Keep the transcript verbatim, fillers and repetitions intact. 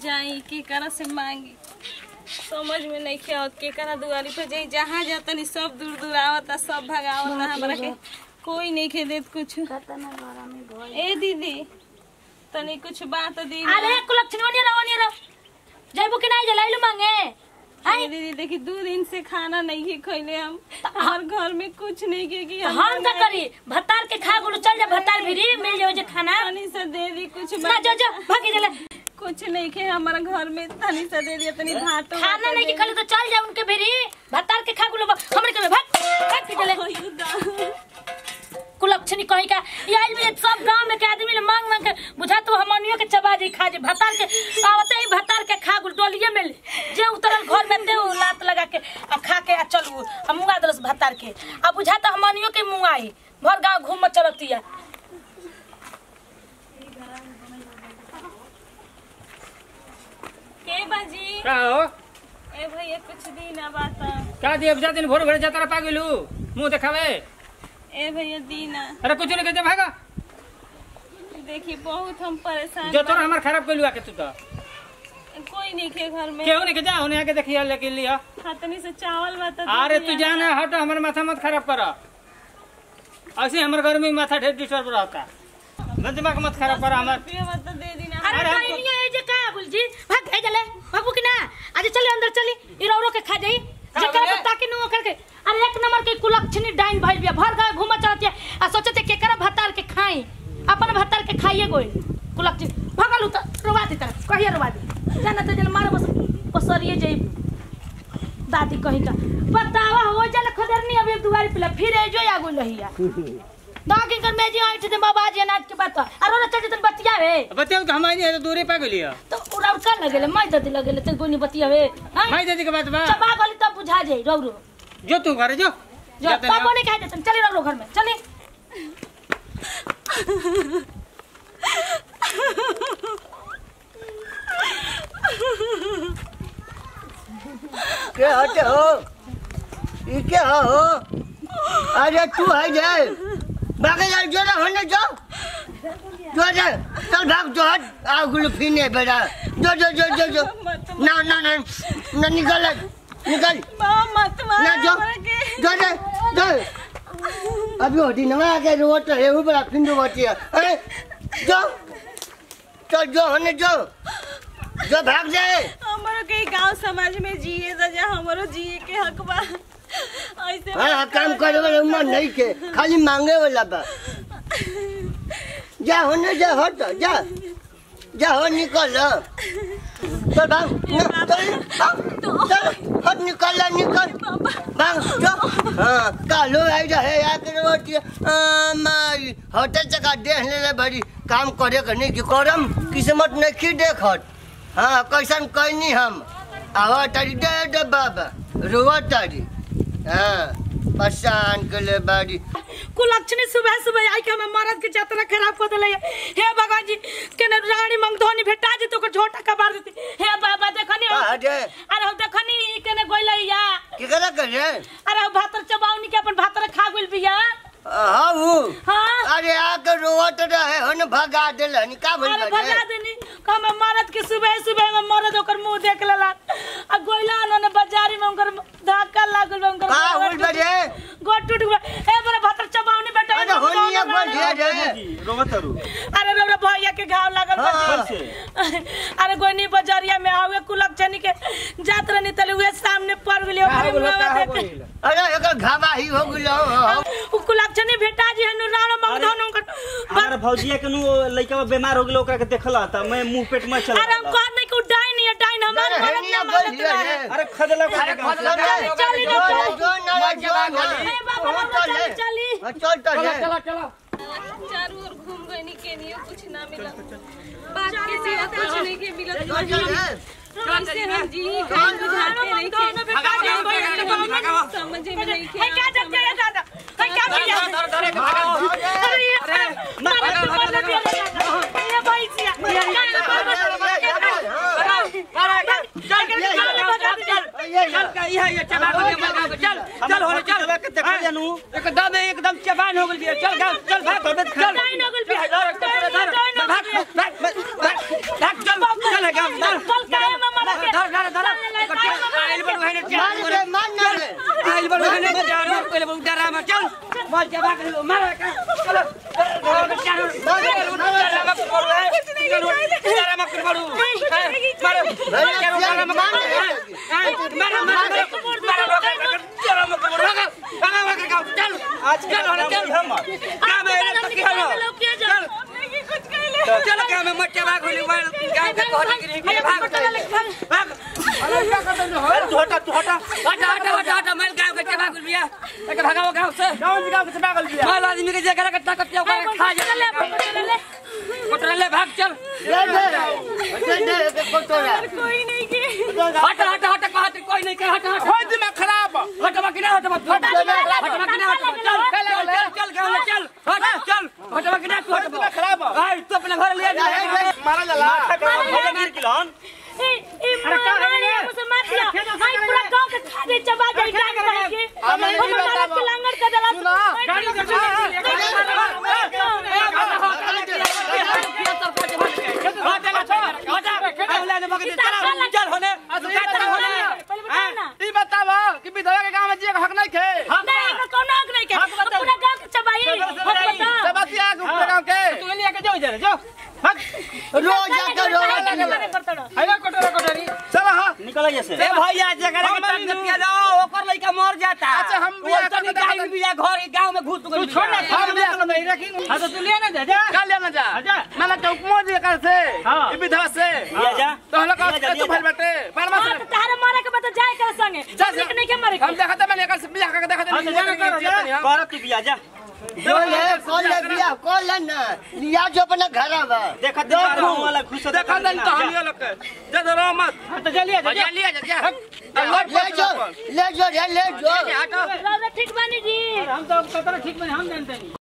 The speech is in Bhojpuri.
जाई के करा से मांगी समझ में नहीं खे के करा दुआरी पे जाई जहाँ जाता नहीं सब दूर दूर आवता सब भगावता हमरा के कोई नहीं खे देत कुछ ए दीदी तनी कुछ बात दी अरे कुलक्षणी ओनी रहो ओनी रहो जइबो के नहीं जलाइलो मांगे हाय दीदी देखी दो दिन से खाना नहीं के खइले हम हर घर में कुछ नहीं के कि हम का करी भतार के खा गुलो चल जा भतार भिरी मिल जाओ जे खाना तनी से दे दी कुछ ना जो जो भागी जले कुछ नहीं के हमारा घर में तनी से दे दिया तनी भात खाना नहीं के खले तो चल जा उनके भिरी भतार के खा गुलो हमरे के भाग भाग जले कुलक्षणी कहीं का आज भी सब गांव में के आदमी ने मांग मांग के बुझा तो हमनियो के चबा जी खा जे भतार के आवते ही भतार के खा गुल टोलिए में जे उतरल घर में दे लात लगा के आ खा के आ चलू आ मुंगा दलस भतार के आ बुझा तो हमनियो के मुंगाई भर गांव घूम चलतिया के बाजी का हो ए भैया कुछ दी ना बात का दिए बुझा दिन भोर भोर जाता पागलू मुंह देखावे ए भैया दीना अरे कुछ नहीं कहते भागा देखी बहुत हम परेशान जो तोरा हमार खराब कइलुआ के तू तो कोई नहीं के घर में केहू नहीं के जा होने आके देखिया लेके लिया खतनी से चावल बता अरे तू जाना हट हमर माथा मत खराब कर ऐसे हमर घर में माथा ढेर डिस्टर्ब रहता मन दिमाग मत खराब कर हमर रुपया बता दे दीना अरे नहीं है जे का बोल जी भाग ए जले बाबू की ना आज चले अंदर चली इरोरो के खा जाई जकर बता के नु करके अरे एक नंबर के कुलक्षणी डाइन भइल बिया भर गाय घुमा चलतिया आ सोचते केकरा भतार के खाई अपन भतार के खाइए गोई कुलक्षणी भगलू त रोवा दी त कहिए रोवा दी जाना त जल मार बस पसरिए जई दादी कहीं का बतावा हो जल खदरनी अभी दुआरी पे फिर ए जो आगो लहिया दागी कर में जी आइठ दे बाबा जी नाच के बात अरे ना चल तन बतियावे बतियाऊ तो हमारी है तो दूरी पा गेलिया तो उड़ा का लगेले मैं ददी लगेले त कोनी बतियावे मैं ददी के बात बा चबा गली तब बुझा जाई रौरो जो तू घर जो जो पापा ने कह देतन चली रौरो घर में चली क्या हटे हो ये क्या हो अरे तू है जाए बाकी यार जो ना होने जो जो जा चल भाग जो हट आ गुल फीने बेटा जो जो जो जो जो ना ना ना ना निकल निकल मत मार ना जो जो जो जो अभी होती नवा के रोट है वो बड़ा फिंदो बची है अरे जो चल जो होने जो जो भाग जाए हमारो के गांव समाज में जिए जा हमारो जिए के हक बा ऐसे हां काम करे वाला उम्र नहीं के खाली मांगे वाला बा जा होने जा हट जा जा हो निकल चल भाग चल हट निकल निकल भाग जो हां कालो आई जा है या के रोटी मारी होटल जगह देख ले बड़ी काम करे के नहीं कि करम किस्मत नहीं की देखत हाँ कैसन कहनी हम आवा तारी दे दे बाबा रोवा तारी हाँ परेशान कर ले बाड़ी कुलक्षणी सुबह सुबह आई के हम मरद के यात्रा खराब कर देले हे भगवान जी केने रानी मंगधोनी भेटा जे तो को झोटा का मार देती हे बाबा देखनी अरे अरे देखनी केने गोइलैया की करा करे अरे भातर चबाउनी के अपन भातर खा गेल बिया हाँ वो हाँ अरे आके रोवत रहे हन भगा देलन का भइल अरे भगा देनी हम मरद के सुबह सुबह में मरद ओकर मुंह देख लेला आ गोइला न बाजारी में ओकर धक्का लागल ओकर का होल बजे गोट टूट गया ए बरे भातर चबाउनी बेटा अरे होनिया बोल दे रे रोवत रू अरे रे भैया के घाव लागल हाँ। अरे गोनी बाजारिया में आवे कुलक्षणी के जात रहनी तले हुए सामने पड़ गेलियो अरे एकर घावा ही हो गेलो उ कुलक्षणी भेटा जी हनु राणो मंगधन ओकर हमार भौजिया के नु लइका बीमार हो गेलो ओकरा के देखला त मैं मुंह पेट में चला अरे हम कह नहीं कि डाइन है डाइन हमार होनिया बोल दे रे अरे खदला अरे खदला चली जो जो ना जो ए बाबा चली चली चल चल चल चल चारों ओर घूम गई नहीं के नहीं कुछ ना मिला बात के सिवा कुछ नहीं के मिला कैसे हम जी कहीं बुझाते नहीं के समझ में नहीं के क्या जब जाए दादा क्या किया अरे अरे मार मार दिया ये भाई सिया चल ये चबा के चल चल हो चल देख जानू एकदम एकदम चबान हो गेल चल चल भाग चल डाइन हो गेल भाग भाग चल चल मार दे मार ना रे आइल बड़ हने डरा पहले बहुत डरा में चल बोल के भाग लो मार चलो डरा मत करो डरा मत करो डरा मत करो मार डरा मत मार मार मार डरा मत करो भागा भागा भागा चल आज चल होने चल हम काम है तक हलो चल कुछ कहले चल काम में मत भाग होली मार गांव के कहने के लिए भाग भाग अरे क्या कर रहे हो तू हटा तू हटा हटा हटा हटा हटा मैं गांव के भाग लिया एक भागाओ गांव से गांव गांव से भाग लिया माल आदमी के जगह का ताकत ऊपर खा जा ले कोटरा ले भाग चल दे दे दे दे कोटरा कोई नहीं के हटा हटा हटा कहत कोई नहीं के हटा हटा होय दिमाग खराब हटवा कि ना हटवा हटवा कि ना हटवा चल चल गांव में चल हट चल हटवा कि ना तू हटवा खराब भाई तू अपने घर ले जा मारा जाला माथा गिर किलन ए ए मारे मुझे मार दिया हाय पूरा गांव के खा दे चबा जाए गांव के हम मारा के लांगर का दला गाड़ी चल होने ई बतावा कि विधवा के गांव में जी हक नहीं खे नहीं कोनो हक नहीं के पूरा गांव के चबाई चबातिया के गांव के तू ले के जाओ जरा जाओ रोज जाकर रोज आइला कोटरा कोटरी चल हां निकल जैसे ए भैया जगह के तक के लो ओकर लइका मर जाता अच्छा हम बिया तो गाय बिया घर गांव में घुस तू छोड़ ना हम बिया को नहीं रखी हां तो तू ले ना जा जा का ले ना जा मैंने चौक मोड़ दिया कर से ई विधवा से ले जा तो हला का तू भइल बाटे परमा से तारे मारे के बता जाए कर संगे ठीक नहीं के मारे हम देखत मैंने कर बिया का देखत नहीं कर तू बिया जा जो ले कौन ले बिया कौन ले ना लिया जो अपना घर आवा देखत गांव वाला खुश देखा नहीं तो हम ये लोग जा जरा मत तो चलिए जा चलिए जा ले जो ले जो ले जो ठीक बानी जी हम तो कतरा ठीक में हम जानते नहीं